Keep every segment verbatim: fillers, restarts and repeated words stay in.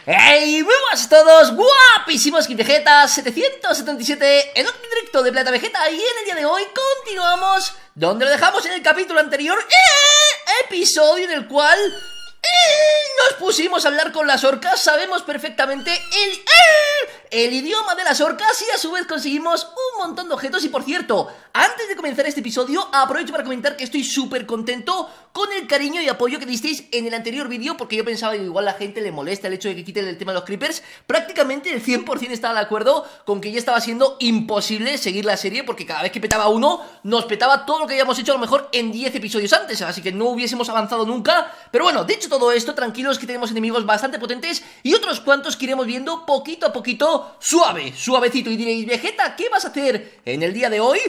¡Hey! ¡Muy buenas a todos! ¡Guapísimos! Vegeta setecientos setenta y siete en un directo de Planeta Vegeta. Y en el día de hoy continuamos donde lo dejamos en el capítulo anterior, ¡eh! Episodio en el cual ¡eh! nos pusimos a hablar con las orcas. Sabemos perfectamente el ¡eh! el idioma de las orcas y a su vez conseguimos un montón de objetos. Y por cierto, antes de comenzar este episodio, aprovecho para comentar que estoy súper contento con el cariño y apoyo que disteis en el anterior vídeo, porque yo pensaba que igual la gente le molesta el hecho de que quiten el tema de los creepers. Prácticamente el cien por cien estaba de acuerdo con que ya estaba siendo imposible seguir la serie, porque cada vez que petaba uno, nos petaba todo lo que habíamos hecho a lo mejor en diez episodios antes, así que no hubiésemos avanzado nunca. Pero bueno, dicho todo esto, tranquilos que tenemos enemigos bastante potentes y otros cuantos que iremos viendo poquito a poquito, suave, suavecito. Y diréis, Vegeta, ¿qué vas a hacer en el día de hoy?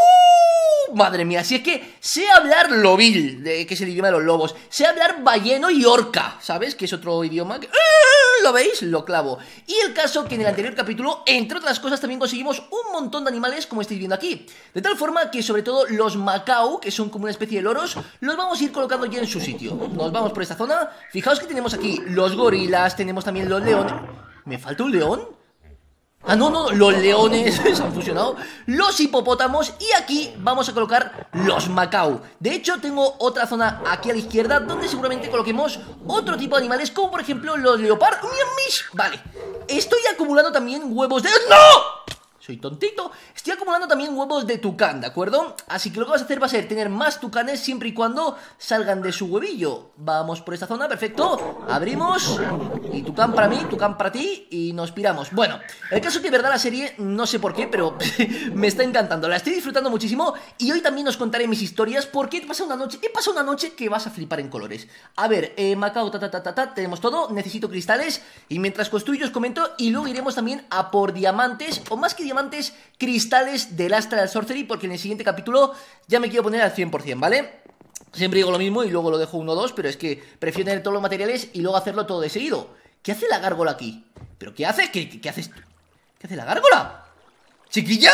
¡Uh! Madre mía, si es que sé hablar lobil, de, que es el idioma de los lobos, sé hablar balleno y orca, ¿sabes? Que es otro idioma que... ¿Lo veis? Lo clavo. Y el caso que en el anterior capítulo, entre otras cosas, también conseguimos un montón de animales, como estáis viendo aquí. De tal forma que sobre todo los Macau, que son como una especie de loros, los vamos a ir colocando ya en su sitio. Nos vamos por esta zona. Fijaos que tenemos aquí los gorilas, tenemos también los leones. ¿Me falta un león? Ah, no, no, los leones se han fusionado. Los hipopótamos. Y aquí vamos a colocar los Macau. De hecho, tengo otra zona aquí a la izquierda donde seguramente coloquemos otro tipo de animales, como por ejemplo los leopardos. Vale, estoy acumulando también huevos de... ¡No! Soy tontito. Estoy acumulando también huevos de tucán, ¿de acuerdo? Así que lo que vas a hacer va a ser tener más tucanes siempre y cuando salgan de su huevillo. Vamos por esta zona, perfecto. Abrimos. Y tucán para mí, tucán para ti. Y nos piramos. Bueno, el caso es que de verdad la serie, no sé por qué, pero me está encantando. La estoy disfrutando muchísimo. Y hoy también os contaré mis historias, porque he pasado una noche, he pasado una noche que vas a flipar en colores. A ver, eh, Macau, ta ta ta ta ta, tenemos todo. Necesito cristales. Y mientras construyo os comento. Y luego iremos también a por diamantes, o más que diamantes, cristales del Astral Sorcery, porque en el siguiente capítulo ya me quiero poner al cien por cien, ¿vale? Siempre digo lo mismo y luego lo dejo uno o dos, pero es que prefiero tener todos los materiales y luego hacerlo todo de seguido. ¿Qué hace la gárgola aquí? ¿Pero qué hace? ¿Qué, qué, qué haces? ¿Qué hace la gárgola? ¡Chiquilla!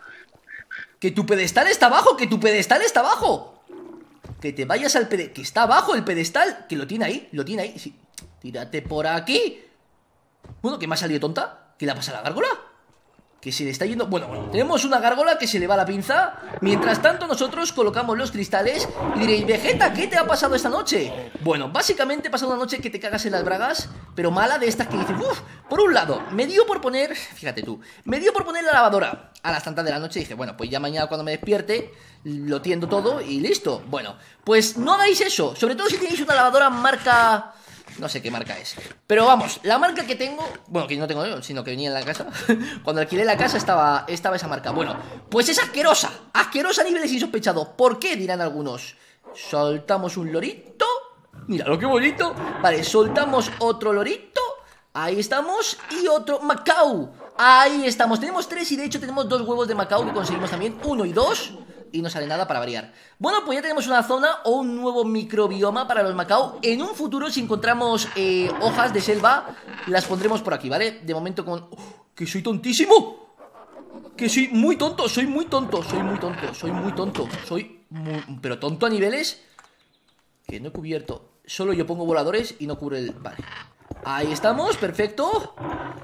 ¡Que tu pedestal está abajo! ¡Que tu pedestal está abajo! Que te vayas al pedestal, que está abajo el pedestal, que lo tiene ahí, lo tiene ahí, sí. Tírate por aquí. Bueno, ¿qué me ha salido tonta? ¿Qué le pasa a la gárgola? Que se le está yendo... Bueno, bueno, tenemos una gárgola que se le va la pinza. Mientras tanto nosotros colocamos los cristales. Y diréis, Vegeta, ¿qué te ha pasado esta noche? Bueno, básicamente he pasado una noche que te cagas en las bragas, pero mala, de estas que dices, uff. Por un lado, me dio por poner... Fíjate tú, me dio por poner la lavadora a las tantas de la noche. Y dije, bueno, pues ya mañana cuando me despierte lo tiendo todo y listo. Bueno, pues no hagáis eso. Sobre todo si tenéis una lavadora marca... No sé qué marca es, pero vamos, la marca que tengo... Bueno, que no tengo yo, sino que venía en la casa. Cuando alquilé la casa estaba, estaba esa marca. Bueno, pues es asquerosa. Asquerosa a niveles insospechados. ¿Por qué? Dirán algunos. Soltamos un lorito. Mira lo que bonito. Vale, soltamos otro lorito. Ahí estamos. Y otro Macau. Ahí estamos, tenemos tres y de hecho tenemos dos huevos de Macau que conseguimos también, uno y dos. Y no sale nada para variar. Bueno, pues ya tenemos una zona o un nuevo microbioma para los Macau. En un futuro, si encontramos eh, hojas de selva, las pondremos por aquí, ¿vale? De momento con... ¡Oh! ¡Que soy tontísimo! Que soy muy tonto, soy muy tonto, soy muy tonto, soy muy tonto. Soy muy... Pero tonto a niveles que no he cubierto. Solo yo pongo voladores y no cubre el... Vale. Ahí estamos, perfecto.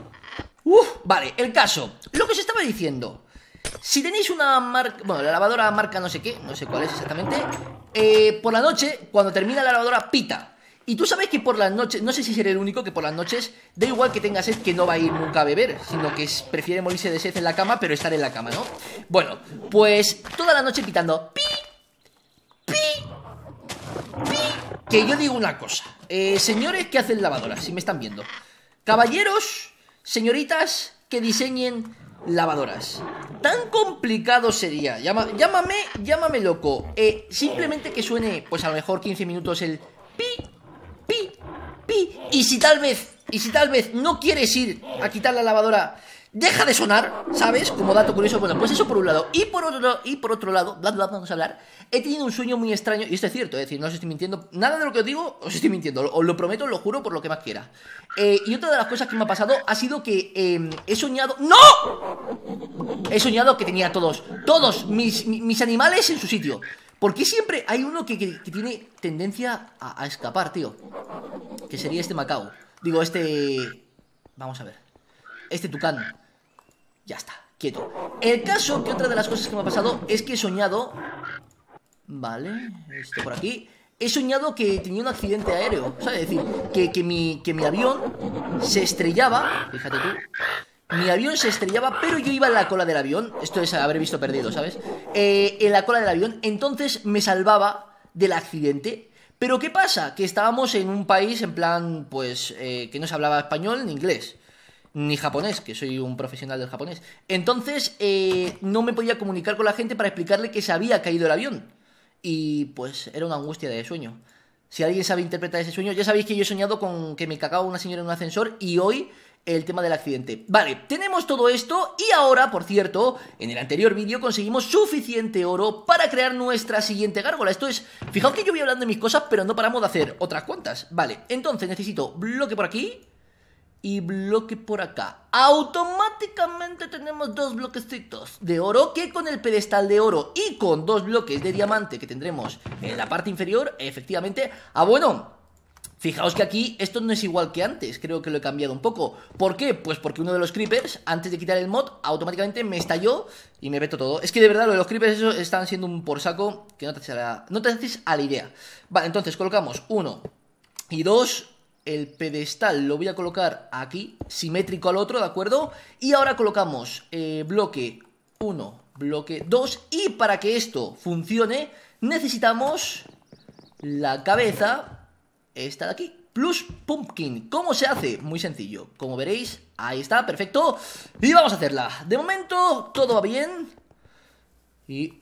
Uf, vale, el caso. Lo que os estaba diciendo... Si tenéis una marca, bueno, la lavadora marca no sé qué, no sé cuál es exactamente, eh, por la noche, cuando termina la lavadora, pita. Y tú sabes que por las noches, no sé si seré el único que por las noches, da igual que tenga sed, que no va a ir nunca a beber, sino que es, prefiere morirse de sed en la cama, pero estar en la cama, ¿no? Bueno, pues toda la noche pitando, pi, pi, pi. Que yo digo una cosa, eh, señores que hacen lavadoras, si me están viendo, caballeros, señoritas que diseñen lavadoras, tan complicado sería, Llama, llámame, llámame loco, eh, simplemente que suene, pues a lo mejor quince minutos el pi, pi, pi. Y si tal vez, y si tal vez no quieres ir a quitar la lavadora, deja de sonar, ¿sabes? Como dato curioso. Bueno, pues eso por un lado. Y por otro, y por otro lado, bla, bla, vamos a hablar. He tenido un sueño muy extraño. Y esto es cierto, es decir, no os estoy mintiendo. Nada de lo que os digo, os estoy mintiendo. Os lo prometo, os lo juro por lo que más quiera. eh, Y otra de las cosas que me ha pasado ha sido que eh, he soñado... ¡No! He soñado que tenía todos, todos mis, mis animales en su sitio. ¿Por qué siempre hay uno que, que, que tiene tendencia a, a escapar, tío? Que sería este Macau. Digo, este... Vamos a ver. Este tucán. Ya está, quieto. El caso que otra de las cosas que me ha pasado es que he soñado... Vale, esto por aquí. He soñado que tenía un accidente aéreo, ¿sabes? Es decir, que, que, mi, que mi avión se estrellaba. Fíjate tú. Mi avión se estrellaba, pero yo iba en la cola del avión. Esto es haber visto perdido, ¿sabes? Eh, en la cola del avión, entonces me salvaba del accidente. Pero ¿qué pasa? Que estábamos en un país en plan, pues, eh, que no se hablaba español ni inglés, ni japonés, que soy un profesional del japonés. Entonces, eh, no me podía comunicar con la gente para explicarle que se había caído el avión. Y pues era una angustia de sueño. Si alguien sabe interpretar ese sueño, ya sabéis que yo he soñado con que me cagaba una señora en un ascensor. Y hoy el tema del accidente. Vale, tenemos todo esto. Y ahora, por cierto, en el anterior vídeo conseguimos suficiente oro para crear nuestra siguiente gárgola. Esto es, fijaos que yo voy hablando de mis cosas, pero no paramos de hacer otras cuantas. Vale, entonces necesito bloque por aquí y bloque por acá. Automáticamente tenemos dos bloquecitos de oro, que con el pedestal de oro y con dos bloques de diamante que tendremos en la parte inferior, efectivamente... Ah, bueno, fijaos que aquí esto no es igual que antes. Creo que lo he cambiado un poco. ¿Por qué? Pues porque uno de los creepers, antes de quitar el mod, automáticamente me estalló y me vetó todo. Es que de verdad lo de los creepers esos están siendo un por saco que no te haces a la, no te haces a la idea. Vale, entonces colocamos uno y dos. El pedestal lo voy a colocar aquí, simétrico al otro, ¿de acuerdo? Y ahora colocamos eh, bloque uno, bloque dos. Y para que esto funcione necesitamos la cabeza, esta de aquí, plus pumpkin. ¿Cómo se hace? Muy sencillo, como veréis, ahí está, perfecto. Y vamos a hacerla. De momento todo va bien. Y...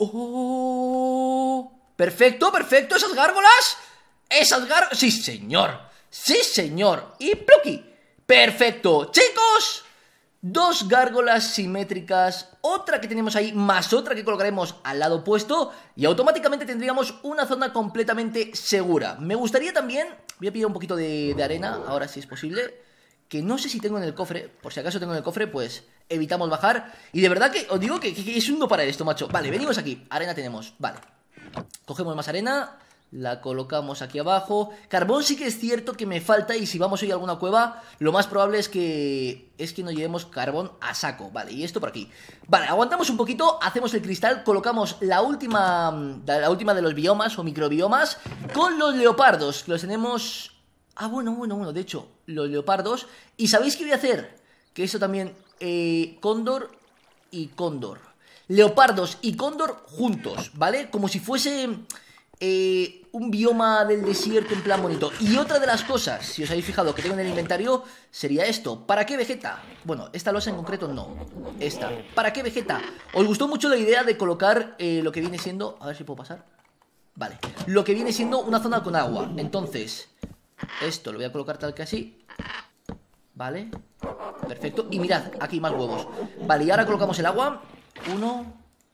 ¡oh! Perfecto, perfecto, esas gárgolas. Esas gárgolas, sí señor. ¡Sí, señor! ¡Y plucky! ¡Perfecto! ¡Chicos! Dos gárgolas simétricas, otra que tenemos ahí, más otra que colocaremos al lado opuesto, y automáticamente tendríamos una zona completamente segura. Me gustaría también, voy a pillar un poquito de, de arena, ahora si es posible, que no sé si tengo en el cofre. Por si acaso tengo en el cofre, pues evitamos bajar. Y de verdad que os digo que, que, que es un no para esto, macho. Vale, venimos aquí, arena tenemos, vale. Cogemos más arena, la colocamos aquí abajo. Carbón sí que es cierto que me falta, y si vamos hoy a alguna cueva, lo más probable es que es que no llevemos carbón a saco. Vale, y esto por aquí. Vale, aguantamos un poquito, hacemos el cristal, colocamos la última la última de los biomas o microbiomas con los leopardos, que los tenemos... Ah, bueno, bueno, bueno, de hecho, los leopardos. ¿Y sabéis qué voy a hacer? Que eso también, eh, cóndor y cóndor. Leopardos y cóndor juntos, ¿vale? Como si fuese... Eh, un bioma del desierto en plan bonito. Y otra de las cosas, si os habéis fijado, que tengo en el inventario, sería esto. ¿Para qué Vegeta? Bueno, esta losa en concreto no. Esta. ¿Para qué Vegeta? ¿Os gustó mucho la idea de colocar eh, lo que viene siendo... A ver si puedo pasar. Vale. Lo que viene siendo una zona con agua. Entonces, esto lo voy a colocar tal que así. Vale. Perfecto. Y mirad, aquí más huevos. Vale, y ahora colocamos el agua. Uno.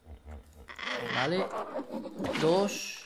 Vale. Dos.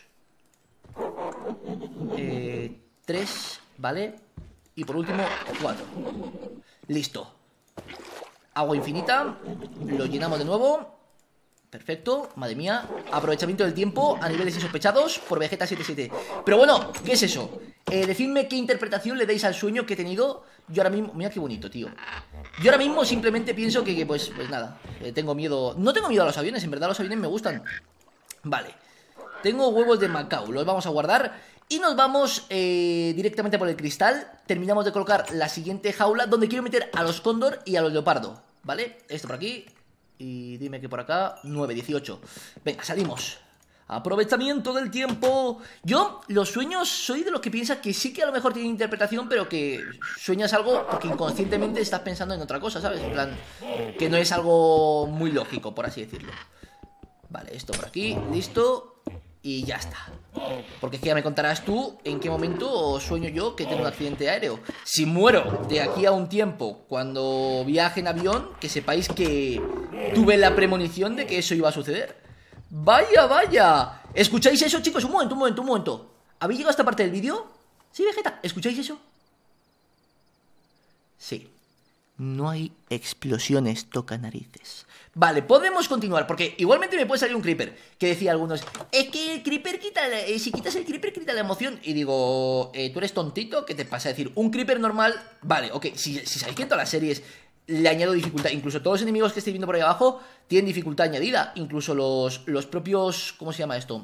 Eh, tres, ¿vale? Y por último, cuatro. Listo. Agua infinita. Lo llenamos de nuevo. Perfecto, madre mía. Aprovechamiento del tiempo a niveles insospechados por Vegeta setenta y siete. Pero bueno, ¿qué es eso? Eh, decidme qué interpretación le dais al sueño que he tenido. Yo ahora mismo, mira qué bonito, tío. Yo ahora mismo simplemente pienso que, que pues, pues nada, eh, tengo miedo. No tengo miedo a los aviones, en verdad los aviones me gustan. Vale. Tengo huevos de Macao, los vamos a guardar. Y nos vamos eh, directamente por el cristal. Terminamos de colocar la siguiente jaula, donde quiero meter a los cóndor y a los leopardo. ¿Vale? Esto por aquí. Y dime que por acá, nueve, dieciocho. Venga, salimos. Aprovechamiento del tiempo. Yo, los sueños, soy de los que piensa que sí que a lo mejor tienen interpretación, pero que sueñas algo porque inconscientemente estás pensando en otra cosa, ¿sabes? En plan, que no es algo muy lógico, por así decirlo. Vale, esto por aquí, listo. Y ya está. Porque es que ya me contarás tú en qué momento sueño yo que tengo un accidente aéreo. Si muero de aquí a un tiempo cuando viaje en avión, que sepáis que tuve la premonición de que eso iba a suceder. ¡Vaya, vaya! ¿Escucháis eso, chicos? Un momento, un momento, un momento. ¿Habéis llegado a esta parte del vídeo? ¿Sí, Vegeta? ¿Escucháis eso? Sí. No hay explosiones, toca narices. Vale, podemos continuar, porque igualmente me puede salir un creeper. Que decía algunos, es que el creeper quita la, eh, si quitas el creeper quita la emoción. Y digo, eh, ¿tú eres tontito? ¿Qué te pasa? Es decir, un creeper normal, vale, ok. Si, si sabéis que en todas las series le añado dificultad, incluso todos los enemigos que estoy viendo por ahí abajo tienen dificultad añadida. Incluso los, los propios, ¿cómo se llama esto?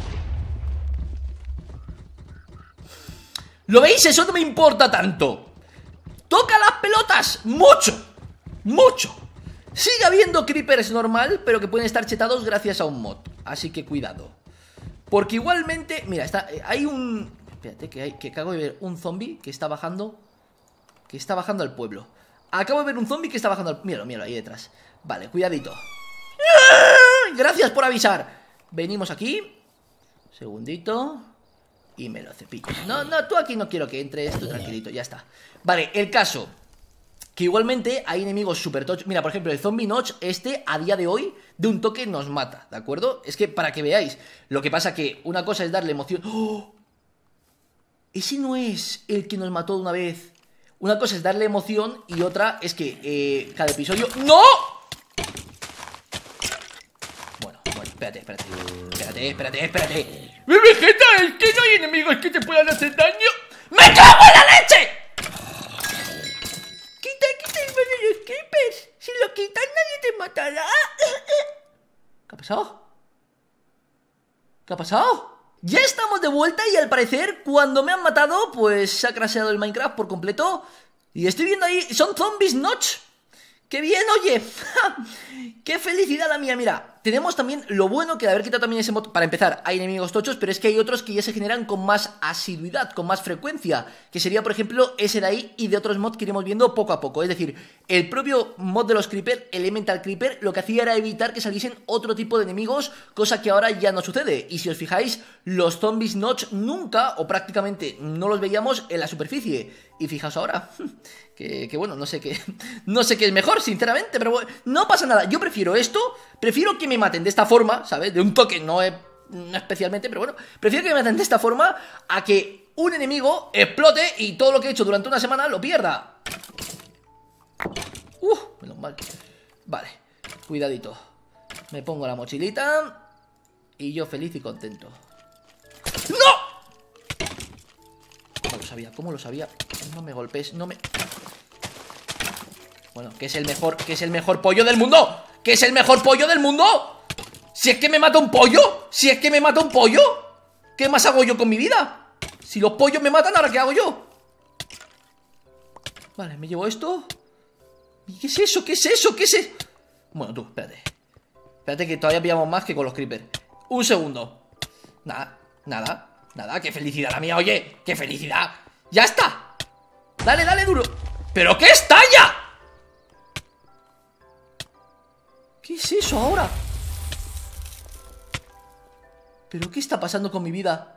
¿Lo veis? Eso no me importa tanto. ¡Toca las pelotas! ¡Mucho! ¡Mucho! Sigue habiendo creepers normal, pero que pueden estar chetados gracias a un mod. Así que cuidado. Porque igualmente... Mira, está, hay un... Espérate, que, hay, que acabo de ver un zombie que está bajando... Que está bajando al pueblo. Acabo de ver un zombie que está bajando al... Míralo, míralo, ahí detrás. Vale, cuidadito. Gracias por avisar. Venimos aquí. Segundito. Y me lo cepillo. No, no, tú aquí no quiero que entres, tú tranquilito, ya está. Vale, el caso, que igualmente hay enemigos super tochos. Mira, por ejemplo, el zombie Notch, este, a día de hoy, de un toque nos mata, ¿de acuerdo? Es que para que veáis, lo que pasa que una cosa es darle emoción. ¡Oh! Ese no es el que nos mató de una vez. Una cosa es darle emoción y otra es que eh, cada episodio... ¡No! Bueno, bueno, espérate, espérate. Espérate, espérate, espérate. Vegeta, es que no hay enemigos que te puedan hacer daño. ¡Me cago en la leche! Quita, quita el de los creepers. Si lo quitas nadie te matará. ¿Qué ha pasado? ¿Qué ha pasado? Ya estamos de vuelta y al parecer cuando me han matado pues se ha crasheado el Minecraft por completo. Y estoy viendo ahí, son zombies Notch. ¡Qué bien, oye! ¡Qué felicidad la mía! Mira, tenemos también lo bueno que de haber quitado también ese mod. Para empezar, hay enemigos tochos, pero es que hay otros que ya se generan con más asiduidad, con más frecuencia. Que sería, por ejemplo, ese de ahí y de otros mods que iremos viendo poco a poco. Es decir, el propio mod de los Creeper, Elemental Creeper, lo que hacía era evitar que saliesen otro tipo de enemigos, cosa que ahora ya no sucede. Y si os fijáis, los zombies Notch nunca, o prácticamente no los veíamos en la superficie. Y fijaos ahora... Que, que bueno, no sé qué no sé qué es mejor, sinceramente, pero bueno, no pasa nada. Yo prefiero esto, prefiero que me maten de esta forma, ¿sabes? De un toque, no, es, no especialmente, pero bueno, prefiero que me maten de esta forma a que un enemigo explote y todo lo que he hecho durante una semana lo pierda. Uh, menos mal. Vale, cuidadito. Me pongo la mochilita y yo feliz y contento. ¡No! ¿Cómo lo sabía? ¿Cómo lo sabía? No me golpes, no me... Bueno, que es el mejor, que es el mejor pollo del mundo. Que es el mejor pollo del mundo. Si es que me mata un pollo. Si es que me mata un pollo. ¿Qué más hago yo con mi vida? Si los pollos me matan, ¿ahora qué hago yo? Vale, me llevo esto. ¿Y qué es eso? ¿Qué es eso? ¿Qué es eso? Bueno, tú, espérate. Espérate que todavía pillamos más que con los creepers. Un segundo. Nada, nada, nada. ¡Qué felicidad la mía, oye! ¡Qué felicidad! ¡Ya está! Dale, dale duro. ¿Pero qué estalla? ¿Qué es eso ahora? ¿Pero qué está pasando con mi vida?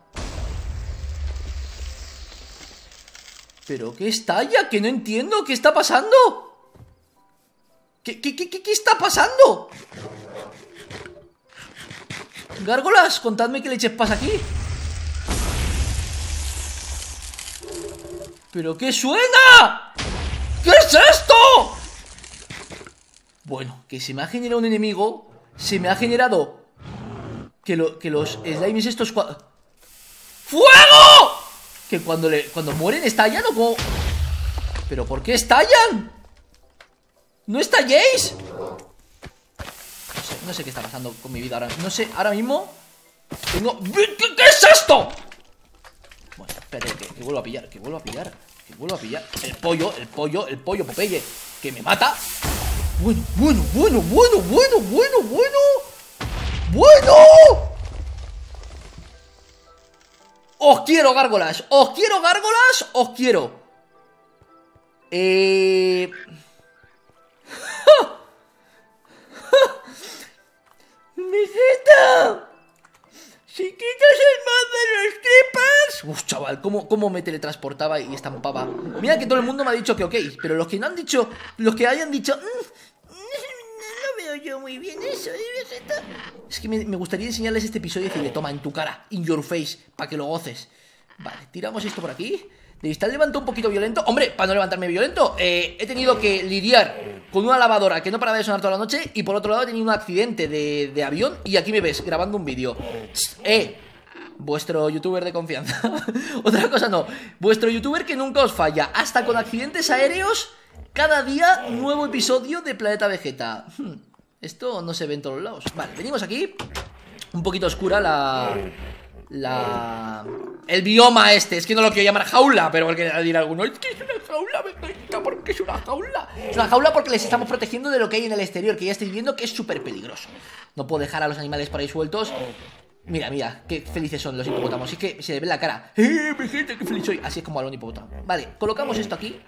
¿Pero qué estalla? Que no entiendo. ¿Qué está pasando? ¿Qué, qué, qué, qué, qué está pasando? Gárgolas, contadme qué leches pasa aquí. ¿Pero qué suena? ¿Qué es esto? Bueno, que se me ha generado un enemigo. Se me ha generado Que, lo, que los slimes estos ¡fuego! Que cuando, le, cuando mueren estallan o como... ¿Pero por qué estallan? ¿No estalléis? No sé, no sé qué está pasando con mi vida ahora. No sé, ahora mismo tengo... ¿Qué, qué es esto? Bueno, espérate, que, que vuelvo a pillar Que vuelvo a pillar Que vuelvo a pillar El pollo, el pollo, el pollo Popeye Que me mata. Bueno, bueno, bueno, bueno, bueno, bueno, bueno. ¡Bueno! Os quiero, gárgolas. Os quiero, gárgolas. Os quiero. Eh... Vegeta, si quitas el mod de los creepers... Uf, chaval, ¿cómo, cómo me teletransportaba y estampaba? Mira que todo el mundo me ha dicho que ok, pero los que no han dicho... Los que hayan dicho... Mmm, no veo yo muy bien eso, ¿eh, Vegeta? Es que me, me gustaría enseñarles este episodio y decirle, toma, en tu cara, in your face, para que lo goces. Vale, tiramos esto por aquí. De estar levantado un poquito violento. Hombre, para no levantarme violento, eh, he tenido que lidiar con una lavadora que no paraba de sonar toda la noche. Y por otro lado he tenido un accidente de, de avión. Y aquí me ves grabando un vídeo. Eh, vuestro youtuber de confianza. Otra cosa no, vuestro youtuber que nunca os falla. Hasta con accidentes aéreos. Cada día nuevo episodio de Planeta Vegeta. hmm, Esto no se ve en todos lados. Vale, venimos aquí. Un poquito oscura la... La... El bioma este, es que no lo quiero llamar jaula, pero porque dirá alguno, es que es una jaula, Vegeta, ¿por qué es una jaula? Es una jaula porque les estamos protegiendo de lo que hay en el exterior, que ya estáis viendo que es súper peligroso. No puedo dejar a los animales por ahí sueltos. Mira, mira, qué felices son los hipopótamos. Es que se le ve la cara. ¡Eh, Vegeta, qué feliz soy! Así es como a un hipopótamo. Vale, colocamos esto aquí.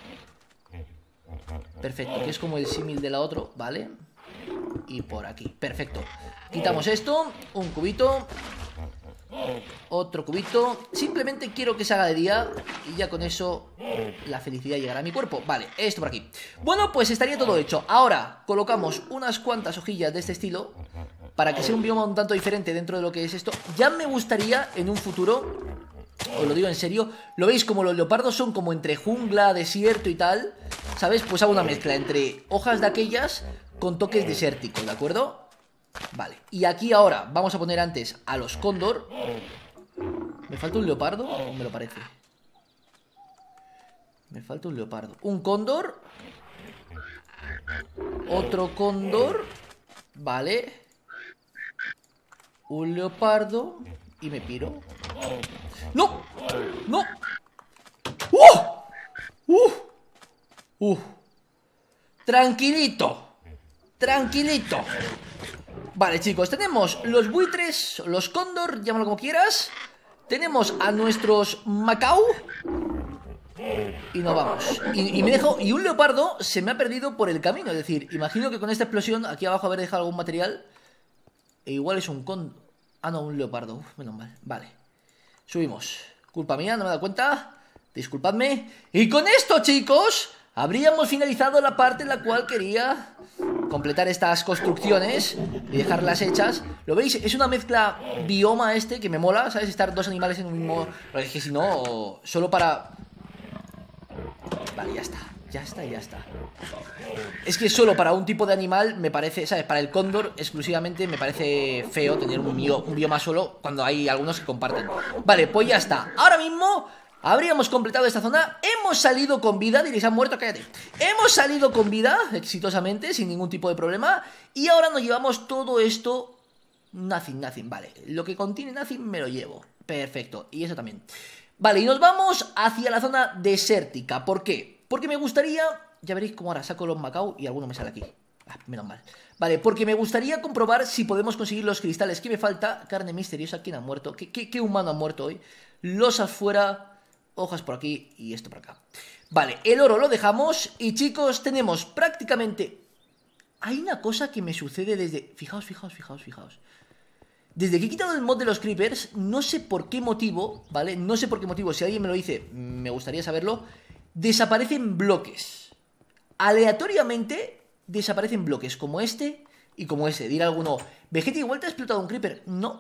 Perfecto, que es como el símil de la otro, ¿vale? Y por aquí, perfecto. Quitamos esto, un cubito. Otro cubito. Simplemente quiero que se haga de día y ya con eso la felicidad llegará a mi cuerpo. Vale, esto por aquí. Bueno, pues estaría todo hecho. Ahora colocamos unas cuantas hojillas de este estilo para que sea un bioma un tanto diferente dentro de lo que es esto. Ya me gustaría en un futuro, os lo digo en serio, lo veis como los leopardos son como entre jungla, desierto y tal, ¿sabes? Pues hago una mezcla entre hojas de aquellas con toques desérticos, ¿de acuerdo? Vale, y aquí ahora vamos a poner antes a los cóndor. ¿Me falta un leopardo? ¿O me lo parece? Me falta un leopardo. Un cóndor. Otro cóndor. Vale. Un leopardo. Y me piro. ¡No! ¡No! ¡Uh! ¡Uh! ¡Uh! Tranquilito. Tranquilito. Vale, chicos, tenemos los buitres, los cóndor, llámalo como quieras. Tenemos a nuestros Macao. Y nos vamos. Y, y me dejo. Y un leopardo se me ha perdido por el camino. Es decir, imagino que con esta explosión, aquí abajo haber dejado algún material. E igual es un cóndor. Ah, no, un leopardo. Uf, menos mal. Vale. Subimos. Culpa mía, no me he dado cuenta. Disculpadme. Y con esto, chicos, habríamos finalizado la parte en la cual quería completar estas construcciones y dejarlas hechas. ¿Lo veis? Es una mezcla bioma este que me mola, ¿sabes? Estar dos animales en un mismo... Es que si no, solo para... Vale, ya está. Ya está, ya está. Es que solo para un tipo de animal me parece, ¿sabes? Para el cóndor exclusivamente me parece feo tener un, bio, un bioma solo cuando hay algunos que comparten. Vale, pues ya está. Ahora mismo habríamos completado esta zona. Hemos salido con vida. Diréis, ¿han muerto? Cállate. Hemos salido con vida exitosamente, sin ningún tipo de problema. Y ahora nos llevamos todo esto. Nothing, nothing, vale. Lo que contiene nothing me lo llevo. Perfecto, y eso también. Vale, y nos vamos hacia la zona desértica. ¿Por qué? Porque me gustaría... Ya veréis cómo ahora saco los Macao y alguno me sale aquí. Ah, menos mal. Vale, porque me gustaría comprobar si podemos conseguir los cristales que me falta. Carne misteriosa, ¿quién ha muerto? ¿Qué, qué, qué humano ha muerto hoy? Losas fuera, hojas por aquí y esto por acá. Vale, el oro lo dejamos. Y chicos, tenemos prácticamente... Hay una cosa que me sucede desde... Fijaos, fijaos, fijaos, fijaos. Desde que he quitado el mod de los creepers, no sé por qué motivo, ¿vale? No sé por qué motivo, si alguien me lo dice, me gustaría saberlo. Desaparecen bloques. Aleatoriamente desaparecen bloques como este y como ese. Dirá alguno, Vegeta, igual te ha explotado un creeper. No,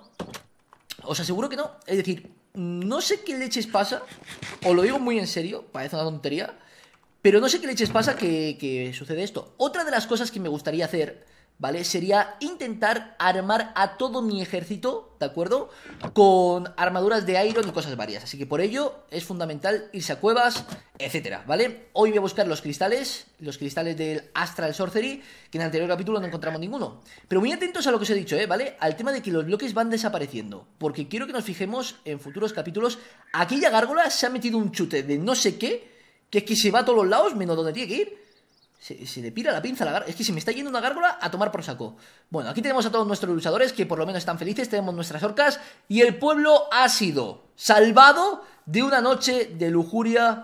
os aseguro que no. Es decir, no sé qué leches pasa. Os lo digo muy en serio, parece una tontería, pero no sé qué leches pasa que, que sucede esto. Otra de las cosas que me gustaría hacer, ¿vale? Sería intentar armar a todo mi ejército, ¿de acuerdo? Con armaduras de iron y cosas varias. Así que por ello es fundamental irse a cuevas, etcétera, ¿vale? Hoy voy a buscar los cristales, los cristales del Astral Sorcery, que en el anterior capítulo no encontramos ninguno. Pero muy atentos a lo que os he dicho, ¿eh? ¿Vale? Al tema de que los bloques van desapareciendo. Porque quiero que nos fijemos en futuros capítulos. Aquella gárgola se ha metido un chute de no sé qué, que es que se va a todos los lados, menos donde tiene que ir. Se, se le pira la pinza a la gárgola. Es que se me está yendo una gárgola a tomar por saco. Bueno, aquí tenemos a todos nuestros luchadores que por lo menos están felices. Tenemos nuestras orcas. Y el pueblo ha sido salvado de una noche de lujuria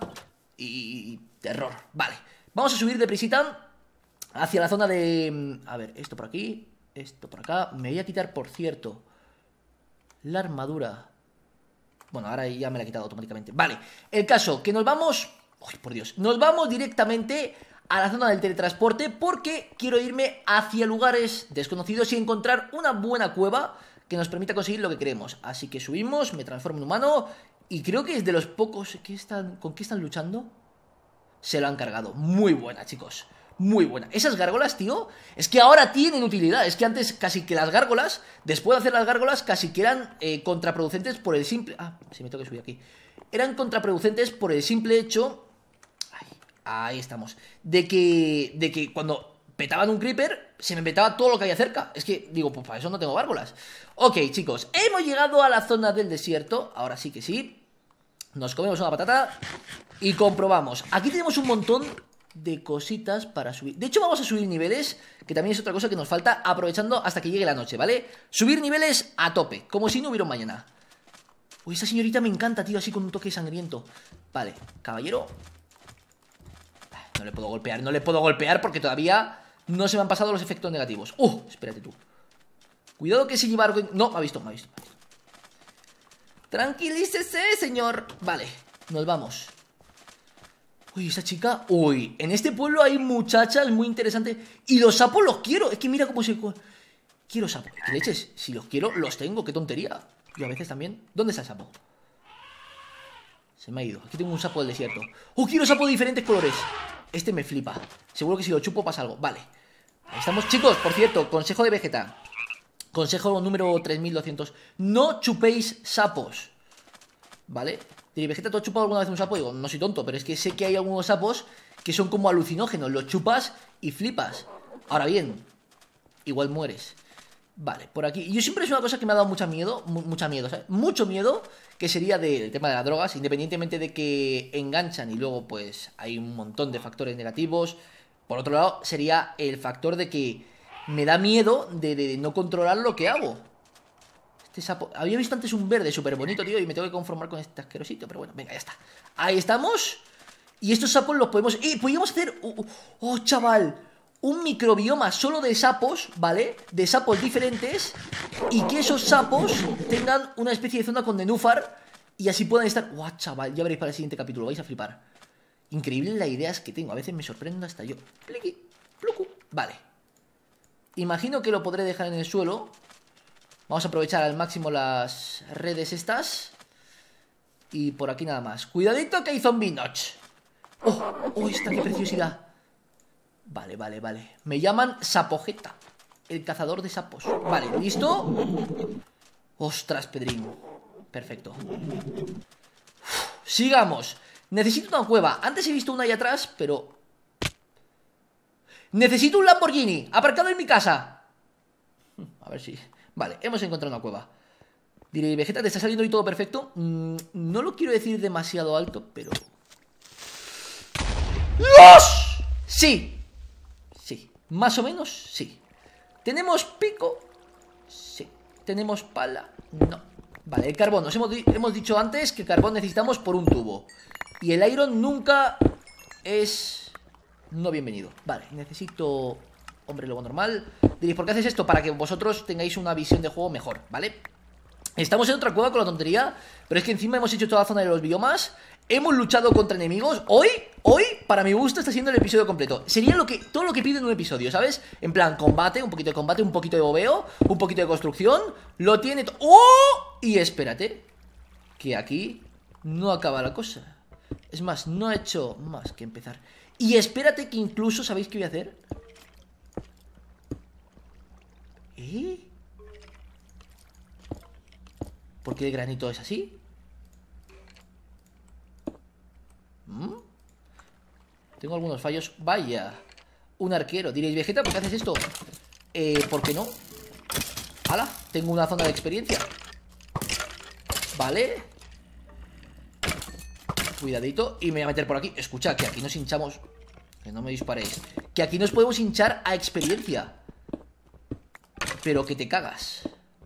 y terror. Vale, vamos a subir de prisita hacia la zona de... A ver, esto por aquí, esto por acá. Me voy a quitar, por cierto, la armadura. Bueno, ahora ya me la he quitado automáticamente. Vale, el caso, que nos vamos... ¡Ay, por Dios! Nos vamos directamente a la zona del teletransporte porque quiero irme hacia lugares desconocidos y encontrar una buena cueva que nos permita conseguir lo que queremos. Así que subimos, me transformo en humano Y creo que es de los pocos... ¿Qué están, ¿Con qué están luchando? Se lo han cargado. Muy buena, chicos. Muy buena. Esas gárgolas, tío, es que ahora tienen utilidad. Es que antes casi que las gárgolas, después de hacer las gárgolas, casi que eran eh, contraproducentes por el simple... Ah, si me tengo que subir aquí. Eran contraproducentes por el simple hecho... Ay, ahí estamos. De que, de que cuando petaban un creeper, se me petaba todo lo que había cerca. Es que, digo, pues para eso no tengo gárgolas. Ok, chicos, hemos llegado a la zona del desierto. Ahora sí que sí. Nos comemos una patata y comprobamos. Aquí tenemos un montón de cositas para subir. De hecho, vamos a subir niveles, que también es otra cosa que nos falta, aprovechando hasta que llegue la noche, ¿vale? Subir niveles a tope, como si no hubiera un mañana. Uy, esta señorita me encanta, tío, así con un toque sangriento. Vale, caballero. No le puedo golpear, no le puedo golpear porque todavía no se me han pasado los efectos negativos. Uh, espérate tú. Cuidado que se lleva algo... No, me ha visto, me ha visto, me ha visto. Tranquilícese, señor. Vale, nos vamos. Uy, esa chica... Uy, en este pueblo hay muchachas muy interesantes. Y los sapos los quiero. Es que mira cómo se... Quiero sapos. ¿Qué leches? Si los quiero, los tengo. Qué tontería. Yo a veces también. ¿Dónde está el sapo? Se me ha ido. Aquí tengo un sapo del desierto. ¡Oh, quiero sapo de diferentes colores! Este me flipa. Seguro que si lo chupo pasa algo. Vale. Ahí estamos. Chicos, por cierto, consejo de Vegeta. Consejo número tres mil doscientos. No chupéis sapos. ¿Vale? Diré, Vegeta, ¿tú has chupado alguna vez un sapo? Digo, no soy tonto, pero es que sé que hay algunos sapos que son como alucinógenos. Los chupas y flipas. Ahora bien, igual mueres. Vale, por aquí. Yo siempre es una cosa que me ha dado mucha miedo. Mu mucha miedo, ¿sabes? Mucho miedo. Que sería del tema de las drogas. Independientemente de que enganchan y luego pues hay un montón de factores negativos. Por otro lado, sería el factor de que me da miedo de, de, de no controlar lo que hago. Este sapo... Había visto antes un verde súper bonito, tío, y me tengo que conformar con este asquerosito. Pero bueno, venga, ya está. Ahí estamos. Y estos sapos los podemos... ¡Eh! Podríamos hacer... ¡Oh, oh chaval! Un microbioma solo de sapos, ¿vale? De sapos diferentes. Y que esos sapos tengan una especie de zona con nenúfar. Y así puedan estar... ¡Guau, chaval! Ya veréis para el siguiente capítulo, vais a flipar. Increíble las ideas que tengo. A veces me sorprendo hasta yo. Pliqui, plucu. Vale. Imagino que lo podré dejar en el suelo. Vamos a aprovechar al máximo las redes estas. Y por aquí nada más. Cuidadito que hay zombie notch. ¡Oh! ¡Oh, esta qué preciosidad! Vale, vale, vale. Me llaman Sapojeta, el cazador de sapos. Vale, ¿listo? Ostras, Pedrín. Perfecto. Uf, sigamos. Necesito una cueva. Antes he visto una ahí atrás, pero... Necesito un Lamborghini aparcado en mi casa. A ver si... Vale, hemos encontrado una cueva. Diré, Vegeta, ¿te está saliendo y todo perfecto? Mm, no lo quiero decir demasiado alto, pero... ¡Los! Sí. Sí. Más o menos, sí. ¿Tenemos pico? Sí. ¿Tenemos pala? No. Vale, el carbón. Nos hemos, di hemos dicho antes que carbón necesitamos por un tubo. Y el iron nunca es... no bienvenido. Vale, necesito... hombre lobo normal. Diréis, ¿por qué haces esto? Para que vosotros tengáis una visión de juego mejor, ¿vale? Estamos en otra cueva con la tontería, pero es que encima hemos hecho toda la zona de los biomas. Hemos luchado contra enemigos. Hoy, hoy, para mi gusto, está siendo el episodio completo. Sería lo que, todo lo que pide en un episodio, ¿sabes? En plan, combate, un poquito de combate, un poquito de bobeo, un poquito de construcción. Lo tiene todo. ¡Oh! Y espérate, que aquí no acaba la cosa. Es más, no he hecho más que empezar. Y espérate que incluso, ¿sabéis qué voy a hacer? ¿Eh? ¿Por qué el granito es así? ¿Mm? Tengo algunos fallos. Vaya, un arquero. Diréis, Vegeta, ¿por qué haces esto? Eh, ¿por qué no? ¡Hala! Tengo una zona de experiencia. Vale. Cuidadito. Y me voy a meter por aquí. Escucha, que aquí nos hinchamos. Que no me disparéis. Que aquí nos podemos hinchar a experiencia. Pero que te cagas.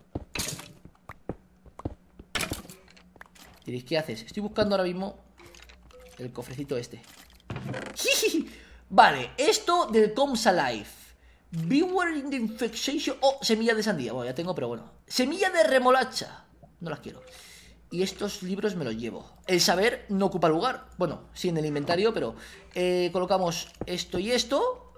Diréis, ¿qué haces? Estoy buscando ahora mismo el cofrecito este. Vale, esto del Comes Alive. Beware in the infection. Oh, semilla de sandía. Bueno, ya tengo, pero bueno. Semilla de remolacha. No las quiero. Y estos libros me los llevo. El saber no ocupa lugar. Bueno, sí en el inventario, pero eh, colocamos esto y esto.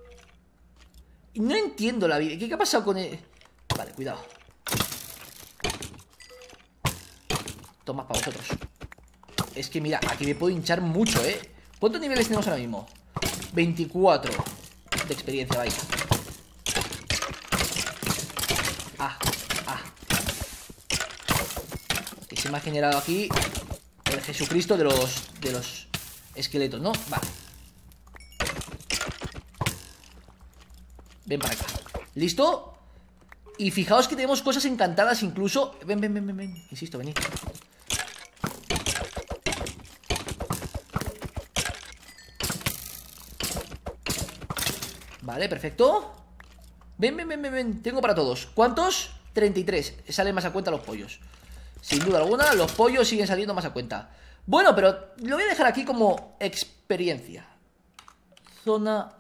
No entiendo la vida. ¿Qué, qué ha pasado con el...? Vale, cuidado. Toma para vosotros. Es que mira, aquí me puedo hinchar mucho, ¿eh? ¿Cuántos niveles tenemos ahora mismo? veinticuatro de experiencia, vaya. Ah, ah. Y se me ha generado aquí el Jesucristo de los, de los esqueletos, ¿no? Vale. Ven para acá. ¿Listo? Y fijaos que tenemos cosas encantadas incluso. Ven, ven, ven, ven, ven. Insisto, venid. Vale, perfecto. Ven, ven, ven, ven, ven. Tengo para todos. ¿Cuántos? treinta y tres. Salen más a cuenta los pollos. Sin duda alguna, los pollos siguen saliendo más a cuenta. Bueno, pero lo voy a dejar aquí como experiencia. Zona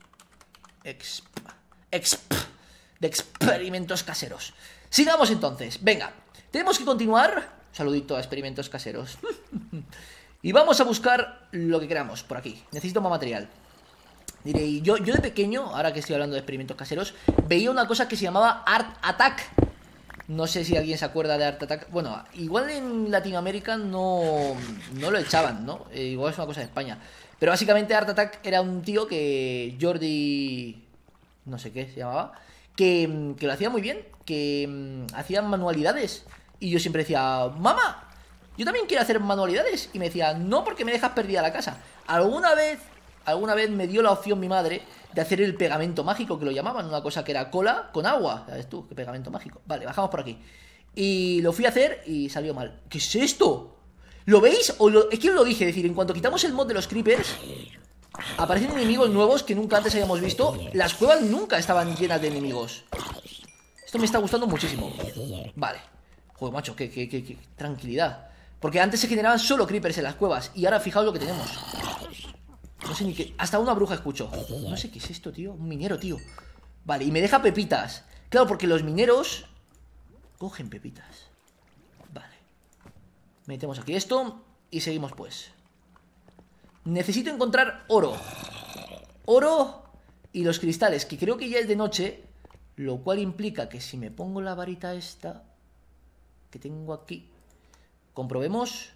exp, exp, de experimentos caseros. Sigamos entonces. Venga, tenemos que continuar. Saludito a experimentos caseros. Y vamos a buscar lo que queramos por aquí. Necesito más material. Diré, yo, yo de pequeño, ahora que estoy hablando de experimentos caseros, veía una cosa que se llamaba Art Attack. No sé si alguien se acuerda de Art Attack. Bueno, igual en Latinoamérica no, no lo echaban, ¿no? Eh, igual es una cosa de España. Pero básicamente Art Attack era un tío que... Jordi... No sé qué se llamaba. Que, que lo hacía muy bien. Que um, hacían manualidades. Y yo siempre decía, mamá, yo también quiero hacer manualidades. Y me decía, no, porque me dejas perdida la casa. Alguna vez... Alguna vez me dio la opción mi madre de hacer el pegamento mágico, que lo llamaban, una cosa que era cola con agua. ¿Sabes tú? ¿Qué pegamento mágico? Vale, bajamos por aquí. Y lo fui a hacer y salió mal. ¿Qué es esto? ¿Lo veis? O lo... Es que os lo dije, es decir, en cuanto quitamos el mod de los creepers, aparecen enemigos nuevos que nunca antes habíamos visto. Las cuevas nunca estaban llenas de enemigos. Esto me está gustando muchísimo. Vale. Joder, macho, qué, qué, qué, qué tranquilidad. Porque antes se generaban solo creepers en las cuevas. Y ahora fijaos lo que tenemos. No sé ni qué... Hasta una bruja escucho. No sé qué es esto, tío. Un minero, tío. Vale, y me deja pepitas. Claro, porque los mineros cogen pepitas. Vale. Metemos aquí esto y seguimos, pues. Necesito encontrar oro. Oro y los cristales, que creo que ya es de noche. Lo cual implica que si me pongo la varita esta que tengo aquí, comprobemos.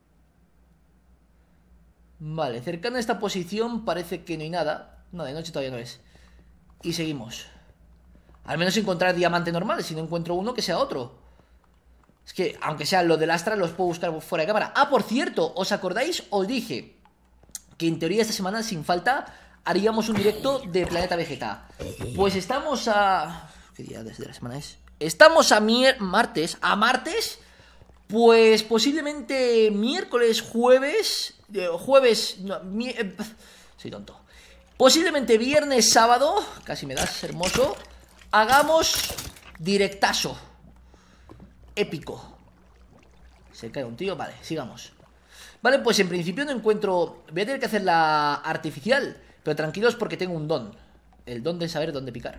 Vale, cercano a esta posición parece que no hay nada. No, de noche todavía no es. Y seguimos. Al menos encontrar diamante normal. Si no encuentro uno, que sea otro. Es que, aunque sea lo del Astra, los puedo buscar fuera de cámara. Ah, por cierto, ¿os acordáis? Os dije que en teoría esta semana, sin falta, haríamos un directo de Planeta Vegeta. Pues estamos a... ¿Qué día desde la semana es? Estamos a mier... martes. ¿A martes? Pues posiblemente miércoles, jueves... Jueves... No, mi... Soy tonto. Posiblemente viernes, sábado... Casi me das, hermoso. Hagamos directazo. Épico. Se cae un tío, vale, sigamos. Vale, pues en principio no encuentro... Voy a tener que hacer la artificial. Pero tranquilos porque tengo un don. El don de saber dónde picar.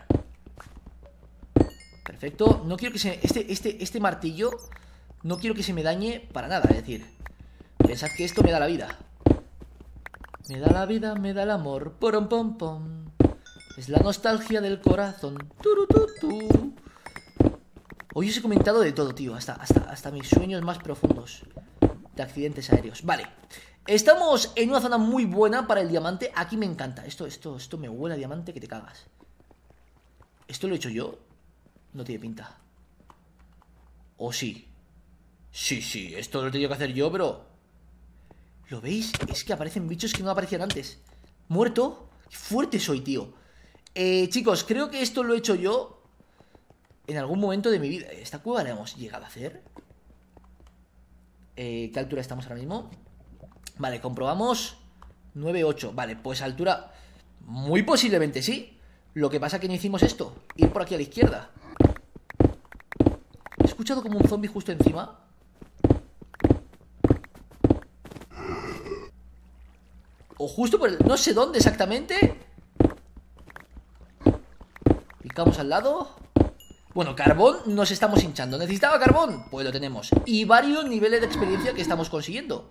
Perfecto, no quiero que se... Este, este, este martillo no quiero que se me dañe para nada. Es decir, pensad que esto me da la vida. Me da la vida, me da el amor. Porom pom pom. Es la nostalgia del corazón. Turututu. Hoy os he comentado de todo, tío. Hasta, hasta, hasta mis sueños más profundos de accidentes aéreos. Vale, estamos en una zona muy buena para el diamante. Aquí me encanta. Esto, esto, esto me huele a diamante que te cagas. ¿Esto lo he hecho yo? No tiene pinta. ¿O sí? Sí, sí, esto lo he tenido que hacer yo, pero... ¿Lo veis? Es que aparecen bichos que no aparecían antes. ¿Muerto? ¡Qué fuerte soy, tío! Eh, chicos, creo que esto lo he hecho yo en algún momento de mi vida. ¿Esta cueva la hemos llegado a hacer? Eh, ¿Qué altura estamos ahora mismo? Vale, comprobamos. nueve ocho. Vale, pues altura... Muy posiblemente sí. Lo que pasa que no hicimos esto. Ir por aquí a la izquierda. He escuchado como un zombie justo encima. O justo por el... No sé dónde exactamente. Picamos al lado. Bueno, carbón nos estamos hinchando. ¿Necesitaba carbón? Pues lo tenemos. Y varios niveles de experiencia que estamos consiguiendo.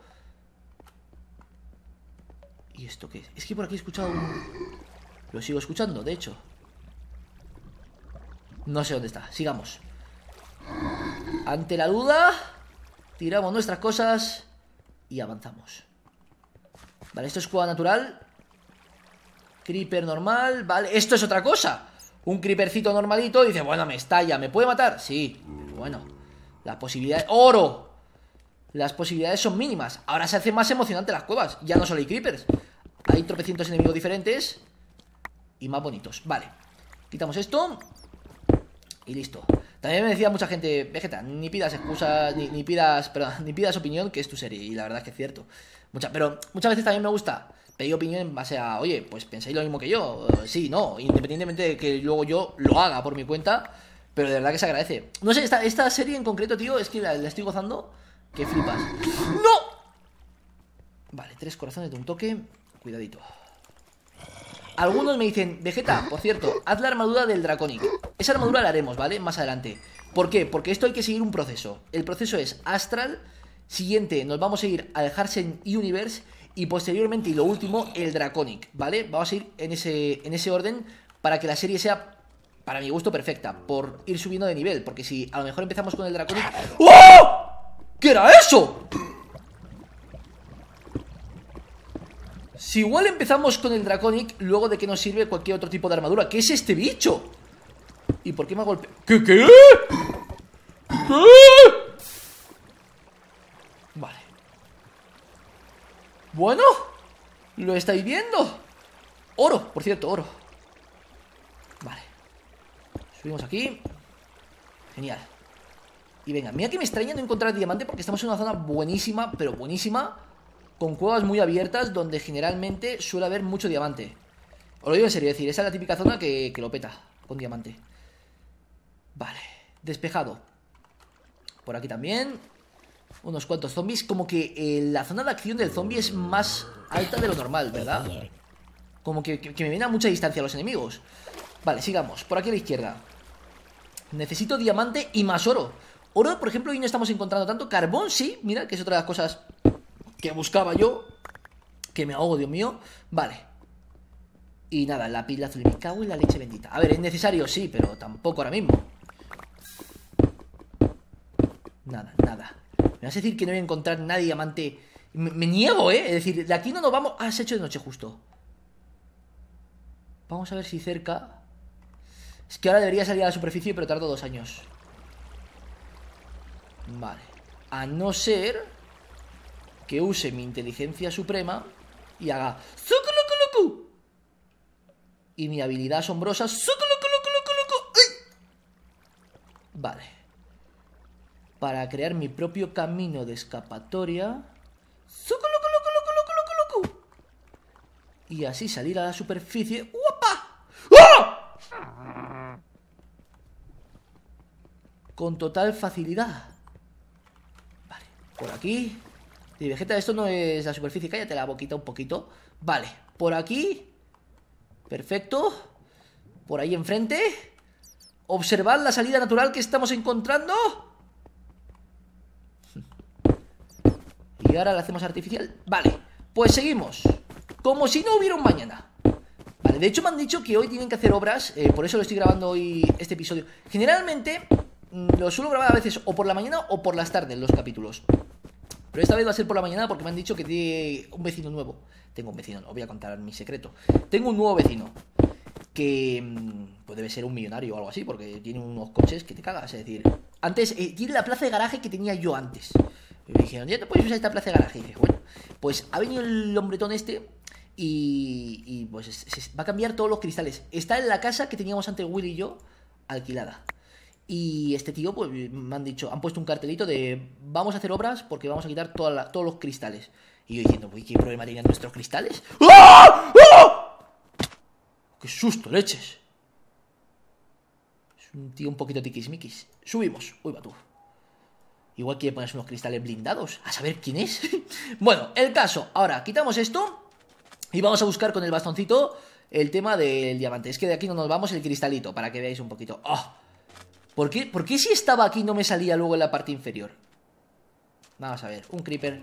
¿Y esto qué es? Es que por aquí he escuchado un... Lo sigo escuchando, de hecho. No sé dónde está, sigamos. Ante la duda, tiramos nuestras cosas y avanzamos. Vale, esto es cueva natural. Creeper normal, vale. Esto es otra cosa. Un creepercito normalito dice, bueno, me estalla, ¿me puede matar? Sí, bueno. Las posibilidades... ¡Oro! Las posibilidades son mínimas. Ahora se hacen más emocionantes las cuevas. Ya no solo hay creepers. Hay tropecientos enemigos diferentes y más bonitos. Vale. Quitamos esto y listo. También me decía mucha gente, Vegeta, ni pidas excusas, ni, ni pidas, perdón, ni pidas opinión, que es tu serie. Y la verdad es que es cierto. Mucha, pero muchas veces también me gusta pedir opinión en base a, oye, pues pensáis lo mismo que yo. Sí, no, independientemente de que luego yo lo haga por mi cuenta. Pero de verdad que se agradece. No sé, esta, esta serie en concreto, tío, es que la, la estoy gozando. Que flipas. ¡No! Vale, tres corazones de un toque. Cuidadito. Algunos me dicen, Vegeta, por cierto, haz la armadura del Draconic. Esa armadura la haremos, ¿vale? Más adelante. ¿Por qué? Porque esto hay que seguir un proceso. El proceso es Astral. Siguiente, nos vamos a ir al Harsen Universe. Y posteriormente, y lo último, el Draconic, ¿vale? Vamos a ir en ese, en ese orden para que la serie sea, para mi gusto, perfecta. Por ir subiendo de nivel. Porque si a lo mejor empezamos con el Draconic... ¡Oh! ¿Qué era eso? Si igual empezamos con el Draconic, luego de qué nos sirve cualquier otro tipo de armadura. ¿Qué es este bicho? ¿Y por qué me ha golpeado? ¿Qué, qué? ¿Qué? Vale. Bueno, lo estáis viendo. Oro, por cierto, oro. Vale. Subimos aquí. Genial. Y venga, mira que me extraña no encontrar diamante porque estamos en una zona buenísima, pero buenísima, con cuevas muy abiertas donde generalmente suele haber mucho diamante. Os lo digo en serio, es decir, esa es la típica zona que, que lo peta con diamante. Vale, despejado. Por aquí también. Unos cuantos zombies. Como que eh, la zona de acción del zombie es más alta de lo normal, ¿verdad? Como que, que, que me viene a mucha distancia los enemigos. Vale, sigamos, por aquí a la izquierda. Necesito diamante y más oro. Oro, por ejemplo, hoy no estamos encontrando tanto. Carbón, sí, mira, que es otra de las cosas que buscaba yo. Que me ahogo, Dios mío. Vale. Y nada, la pila azul. Me cago en la leche bendita. A ver, es necesario, sí, pero tampoco ahora mismo. Nada, nada. ¿Me vas a decir que no voy a encontrar nada de diamante? Me, me niego, ¿eh? Es decir, de aquí no nos vamos... Ah, se ha hecho de noche justo. Vamos a ver si cerca... Es que ahora debería salir a la superficie, pero tardo dos años. Vale. A no ser que use mi inteligencia suprema y haga ¡Suculuculucu! Y mi habilidad asombrosa ¡Suculuculuculucu! Vale. Para crear mi propio camino de escapatoria ¡Suculuculuculuculuculucu! Y así salir a la superficie. ¡Guapa! ¡Ah! Con total facilidad. Vale, por aquí. Y Vegeta, esto no es la superficie. Cállate la boquita un poquito. Vale, por aquí. Perfecto. Por ahí enfrente. Observad la salida natural que estamos encontrando. Y ahora la hacemos artificial. Vale, pues seguimos. Como si no hubiera un mañana. Vale, de hecho me han dicho que hoy tienen que hacer obras. eh, Por eso lo estoy grabando hoy este episodio. Generalmente lo suelo grabar a veces o por la mañana o por las tardes los capítulos. Pero esta vez va a ser por la mañana porque me han dicho que tiene un vecino nuevo. Tengo un vecino, no voy a contar mi secreto. Tengo un nuevo vecino que pues debe ser un millonario o algo así, porque tiene unos coches que te cagas. Es decir, antes eh, tiene la plaza de garaje que tenía yo antes. Y me dijeron, ya te puedes usar esta plaza de garaje. Y dije, bueno, pues ha venido el hombretón este y, y pues se, se, va a cambiar todos los cristales. Está en la casa que teníamos antes Will y yo alquilada. Y este tío, pues me han dicho, han puesto un cartelito de vamos a hacer obras porque vamos a quitar toda la, todos los cristales. Y yo diciendo, uy, ¿qué problema tenían nuestros cristales? ¡Ah! ¡Ah! ¡Qué susto, leches! Es un tío un poquito tiquismiquis. Subimos. Uy, va tú. Igual quiere ponerse unos cristales blindados. A saber quién es. Bueno, el caso. Ahora, quitamos esto y vamos a buscar con el bastoncito el tema del diamante. Es que de aquí no nos vamos el cristalito, para que veáis un poquito. ¡Oh! ¿Por qué, ¿Por qué si estaba aquí no me salía luego en la parte inferior? Vamos a ver, un creeper.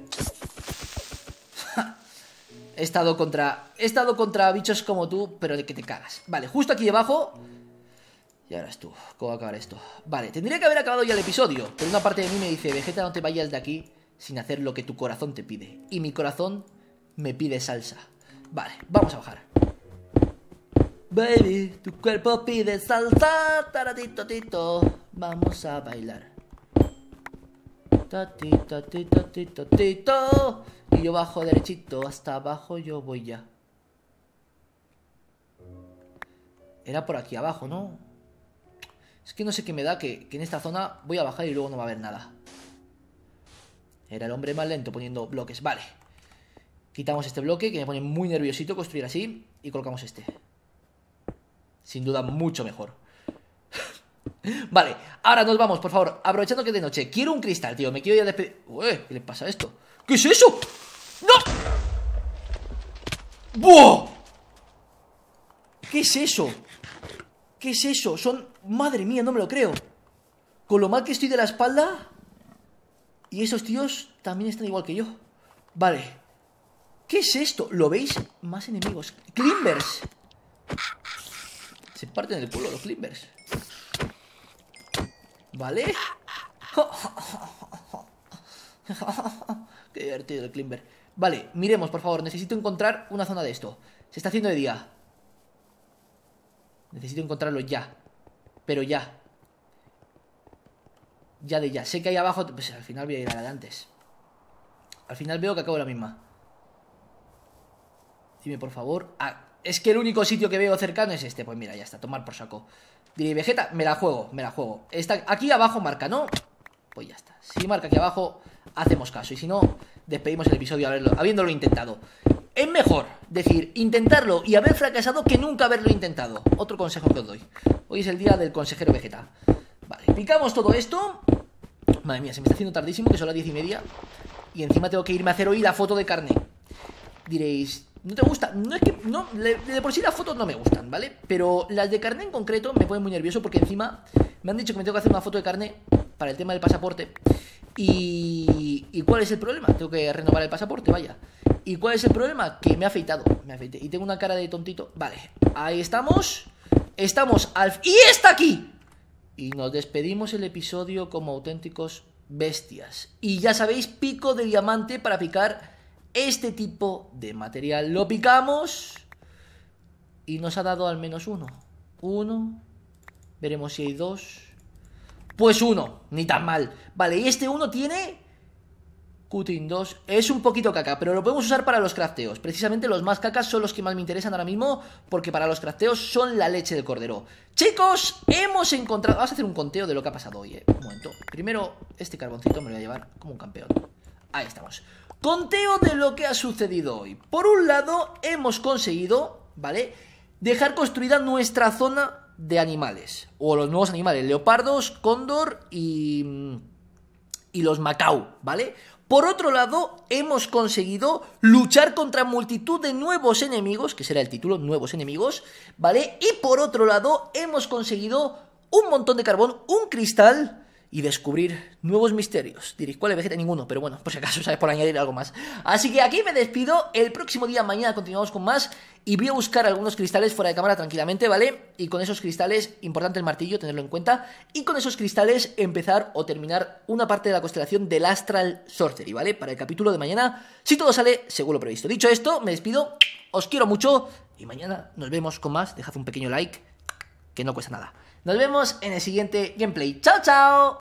He estado contra... He estado contra bichos como tú, pero de que te cagas. Vale, justo aquí debajo. Y ahora es tú, ¿cómo va a acabar esto? Vale, tendría que haber acabado ya el episodio, pero una parte de mí me dice, Vegeta, no te vayas de aquí sin hacer lo que tu corazón te pide. Y mi corazón me pide salsa. Vale, vamos a bajar. Baby, tu cuerpo pide salsa, taratito, tito, vamos a bailar. Tatito, tito, tito, tito. Y yo bajo derechito, hasta abajo yo voy ya. Era por aquí abajo, ¿no? Es que no sé qué me da que, que en esta zona voy a bajar y luego no va a haber nada. Era el hombre más lento poniendo bloques. Vale. Quitamos este bloque que me pone muy nerviosito construir así. Y colocamos este. Sin duda mucho mejor. Vale, ahora nos vamos, por favor. Aprovechando que es de noche. Quiero un cristal, tío. Me quiero ir a despedir. Ué, ¿qué le pasa a esto? ¿Qué es eso? ¡No! ¡Buah! ¿Qué es eso? ¿Qué es eso? Son... Madre mía, no me lo creo. Con lo mal que estoy de la espalda. Y esos tíos también están igual que yo. Vale. ¿Qué es esto? ¿Lo veis? Más enemigos. Climbers. Se parten el culo los Climbers. ¿Vale? Qué divertido el Climber. Vale, miremos, por favor. Necesito encontrar una zona de esto. Se está haciendo de día. Necesito encontrarlo ya. Pero ya. Ya de ya. Sé que ahí abajo... Pues al final voy a ir a la de antes. Al final veo que acabo la misma. Dime, por favor. Ah, es que el único sitio que veo cercano es este. Pues mira, ya está. Tomar por saco. Diré, Vegeta, me la juego, me la juego. Está aquí abajo marca, ¿no? Pues ya está. Si marca aquí abajo, hacemos caso. Y si no, despedimos el episodio haberlo, habiéndolo intentado. Es mejor decir, intentarlo y haber fracasado que nunca haberlo intentado. Otro consejo que os doy. Hoy es el día del consejero Vegeta. Vale, picamos todo esto. Madre mía, se me está haciendo tardísimo, que son las diez y media. Y encima tengo que irme a hacer hoy la foto de carne. Diréis, ¿no te gusta? No es que, no, de por sí las fotos no me gustan, ¿vale? Pero las de carne en concreto me ponen muy nervioso porque encima me han dicho que me tengo que hacer una foto de carne para el tema del pasaporte. Y... ¿Y cuál es el problema? Tengo que renovar el pasaporte, vaya. ¿Y cuál es el problema? Que me ha afeitado, me afeité y tengo una cara de tontito. Vale, ahí estamos. Estamos al... ¡Y está aquí! Y nos despedimos el episodio como auténticos bestias. Y ya sabéis, pico de diamante para picar este tipo de material. Lo picamos y nos ha dado al menos uno. Uno. Veremos si hay dos. Pues uno, ni tan mal. Vale, y este uno tiene Cutting dos. Es un poquito caca, pero lo podemos usar para los crafteos. Precisamente los más cacas son los que más me interesan ahora mismo, porque para los crafteos son la leche del cordero. Chicos, hemos encontrado... Vamos a hacer un conteo de lo que ha pasado hoy, eh. Un momento. Primero, este carboncito me lo voy a llevar como un campeón. Ahí estamos. Conteo de lo que ha sucedido hoy. Por un lado, hemos conseguido, ¿vale?, dejar construida nuestra zona de animales. O los nuevos animales, leopardos, cóndor y... y los macao, ¿vale? Por otro lado, hemos conseguido luchar contra multitud de nuevos enemigos, que será el título, nuevos enemigos, ¿vale? Y por otro lado, hemos conseguido un montón de carbón, un cristal y descubrir nuevos misterios. Diréis, ¿cuál es, Vegeta? Ninguno, pero bueno, por si acaso, ¿sabes? Por añadir algo más. Así que aquí me despido. El próximo día, mañana, continuamos con más. Y voy a buscar algunos cristales fuera de cámara tranquilamente, ¿vale? Y con esos cristales, importante el martillo, tenerlo en cuenta. Y con esos cristales empezar o terminar una parte de la constelación del Astral Sorcery, ¿vale? Para el capítulo de mañana, si todo sale según lo previsto. Dicho esto, me despido. Os quiero mucho. Y mañana nos vemos con más. Dejad un pequeño like, que no cuesta nada. Nos vemos en el siguiente gameplay. ¡Chao, chao!